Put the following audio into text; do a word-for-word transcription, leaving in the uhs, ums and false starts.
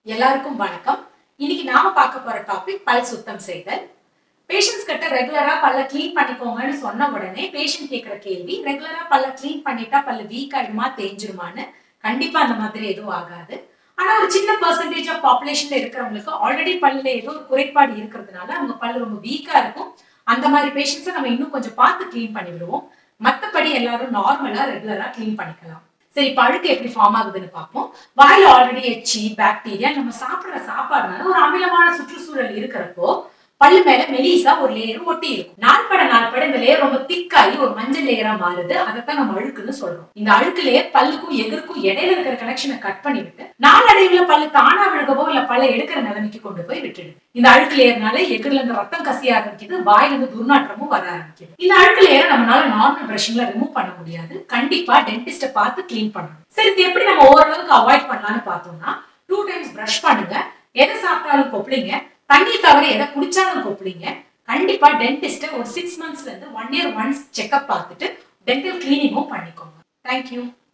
எல்லாருக்கும் வணக்கம். இன்னைக்கு நாம பார்க்க போற டாபிக் பல் சுத்தம் செய்தல். பேஷண்ட்ஸ் கிட்ட ரெகுலரா பல்ல க்ளீன் பண்ணிக்கோங்கன்னு சொன்ன உடனே பேஷண்ட் கேக்குற கேள்வி, ரெகுலரா பல்ல க்ளீன் பண்ணிட்டா பல்ல வீக் ஆயிடுமா, தேஞ்சிருமான்னு. கண்டிப்பா அந்த மாதிரி எதுவும் ஆகாது. ஆனா ஒரு சின்ன பெர்சன்டேஜ் ஆஃப் பாப்புலேஷன்ல இருக்கிறவங்களுக்கு ஆல்ரெடி பல்லுல ஏதோ ஒரு குறைபாடு இருக்கிறதுனால அவங்க பல்லு ரொம்ப வீக்கா இருக்கும். அந்த மாதிரி பேஷண்ட்ஸை நம்ம இன்னும் கொஞ்சம் பார்த்து க்ளீன் பண்ணி விடுவோம். மத்தபடி எல்லாரும் நார்மலா ரெகுலரா க்ளீன் பண்ணிக்கலாம். சரி, இப்ப அழுக்கு எப்படி ஃபார்ம் ஆகுதுன்னு பார்ப்போம். வாயில ஆல்ரெடி எச்சி, பாக்டீரியா, நம்ம சாப்பிடுற சாப்பாடுனால ஒரு அமிலமான சுற்றுச்சூழல் இருக்கிறப்போ பல்லு மேல மெலிசா ஒரு லேயர் ஒட்டி இருக்கும். நாள்பட நாள்பட இந்த லேயர் ரொம்ப திக்காகி ஒரு மஞ்சள் லேயரா மாறுது. அதைத்தான் நம்ம அழுக்குன்னு சொல்றோம். இந்த அழுக்கு லேயர் பல்லுக்கும் எகிருக்கும் இடையில இருக்கிற கனெக்ஷனை கட் பண்ணிவிட்டு நாளடைவுல பல்லு தானா விழுகவோ இல்ல பல்ல எடுக்கிற நிலைமைக்கு கொண்டு போய் விட்டுடு. இந்த அழுக்கு லேயர்னால எகிரில இருந்து ரத்தம் கசிய ஆரம்பிக்குது, வாயில இருந்து துர்நாற்றமும் வர ஆரம்பிக்குது. இந்த அழுக்கு லேயரை நம்மளால நார்மல் பிரஷிங்ல ரிமூவ் பண்ண முடியாது. கண்டிப்பா டென்டிஸ்ட பார்த்து கிளீன் பண்ணணும். சரி, இது எப்படி நம்ம ஓரளவுக்கு அவாய்ட் பண்ணலாம்னு பார்த்தோம்னா, டூ டைம்ஸ் பிரஷ் பண்ணுங்க, எதை சாப்பிட்டாலும் கொப்பளிங்க, தண்ணி தவிர எதை குடிச்சாலும் கொப்பளிங்க. கண்டிப்பா டென்டிஸ்ட ஒரு சிக்ஸ் மந்த்ஸ்ல இருந்து ஒன் இயர் ஒன்ஸ் செக்அப் பார்த்துட்டு டென்டல் கிளீனிங்கும் பண்ணிக்கோங்க. தேங்க்யூ.